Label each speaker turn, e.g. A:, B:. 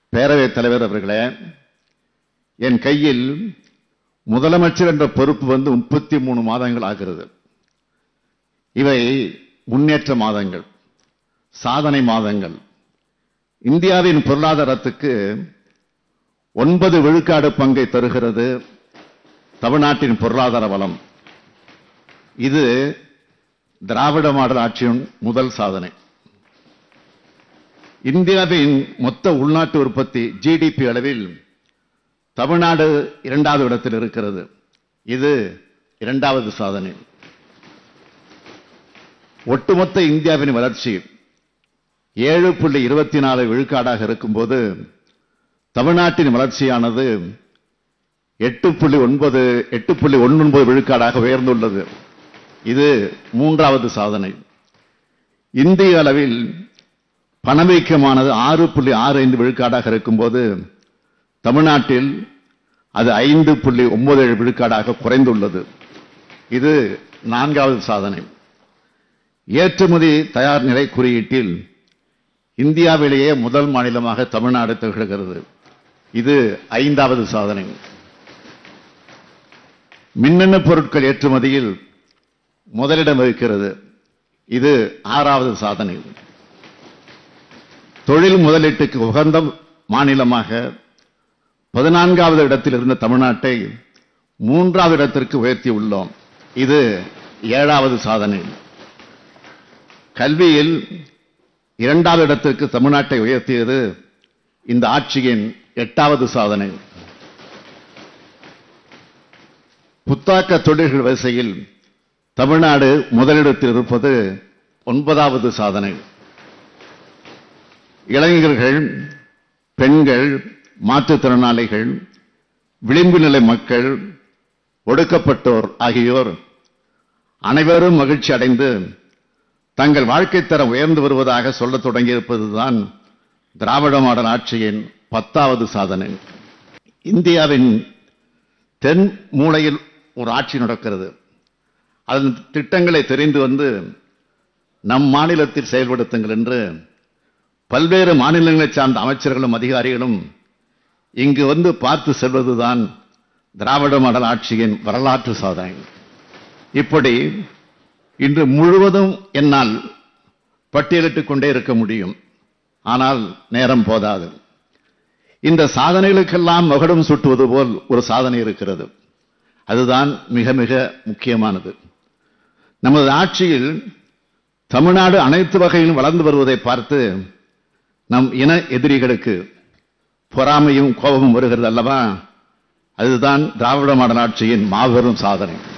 A: பேரவைத் தலைவர் அவர்களே, என் கையில் முதலமைச்சர் என்ற பொறுப்பு 33 மாதங்கள் ஆகிறது. இவை முன்னேற்ற மாதங்கள், சாதனை மாதங்கள். இந்தியாவின் பொருளாதாரத்துக்கு 9 விழுக்காடு பங்கை தருகிறது தமிழ்நாட்டின் பொருளாதார வளம். இது திராவிட மாடல் ஆட்சியின் முதல் சாதனை. இந்தியாவின் மொத்த உள்நாட்டு உற்பத்தி ஜிடிபி அளவில் தமிழ்நாடு 2வது இடத்தில் இருக்கிறது. இது 2வது சாதனை. ஒட்டுமொத்த இந்தியாவின் வளர்ச்சி 7.24 விழுக்காடாக இருக்கும்போது தமிழ்நாட்டின் வளர்ச்சியானது 8.19 விழுக்காடாக உயர்ந்துள்ளது. இது 3வது சாதனை. இந்திய அளவில் பணவீக்கமானது 6.65 விழுக்காடாக இருக்கும்போது தமிழ்நாட்டில் அது 5.97 விழுக்காடாக குறைந்துள்ளது. இது 4வது சாதனை. ஏற்றுமதி தயார் நிலை குறியீட்டில் இந்தியாவிலேயே முதல் மாநிலமாக தமிழ்நாடு திகழ்கிறது. இது 5வது சாதனை. மின்னணு பொருட்கள் ஏற்றுமதியில் முதலிடம் வகிக்கிறது. இது 6வது சாதனை. தொழில் முதலீட்டுக்கு உகந்த மாநிலமாக 14வது இடத்தில் இருந்த தமிழ்நாட்டை 3வது இடத்திற்கு உயர்த்தி உள்ளோம். இது 7வது சாதனை. கல்வியில் 2வது இடத்திற்கு தமிழ்நாட்டை உயர்த்தியது இந்த ஆட்சியின் 8வது சாதனை. புத்தாக்க தொழில்கள் வரிசையில் தமிழ்நாடு முதலிடத்தில் இருப்பது 9வது சாதனை. இளைஞர்கள், பெண்கள், மாற்றுத்திறனாளிகள், விளிம்பு நிலை மக்கள், ஒடுக்கப்பட்டோர் ஆகியோர் அனைவரும் மகிழ்ச்சி அடைந்து தங்கள் வாழ்க்கை தரம் உயர்ந்து வருவதாக சொல்லத் தொடங்கியிருப்பதுதான் திராவிட மாடல் ஆட்சியின் 10வது சாதனை. இந்தியாவின் தென் மூலையில் ஒரு ஆட்சி நடக்கிறது. அதன் திட்டங்களை தெரிந்து நம் மாநிலத்தில் செயல்படுத்துங்கள் என்று பல்வேறு மாநிலங்களைச் சார்ந்த அமைச்சர்களும் அதிகாரிகளும் இங்கு பார்த்து செல்வதுதான் திராவிட மாடல் ஆட்சியின் வரலாற்று சாதனை. இப்படி இன்று முழுவதும் என்னால் பட்டியலிட்டுக் கொண்டே இருக்க முடியும். ஆனால் நேரம் போதாது. இந்த சாதனைகளுக்கெல்லாம் மகுடம் சூட்டுவது போல் ஒரு சாதனை இருக்கிறது. அதுதான் மிக மிக முக்கியமானது. நமது ஆட்சியில் தமிழ்நாடு அனைத்து வகையிலும் வளர்ந்து வருவதை பார்த்து நம் இன எதிரிகளுக்கு பொறாமையும் கோபமும் வருகிறது அல்லவா? அதுதான் திராவிட மாடல் ஆட்சியின் மாபெரும் சாதனை.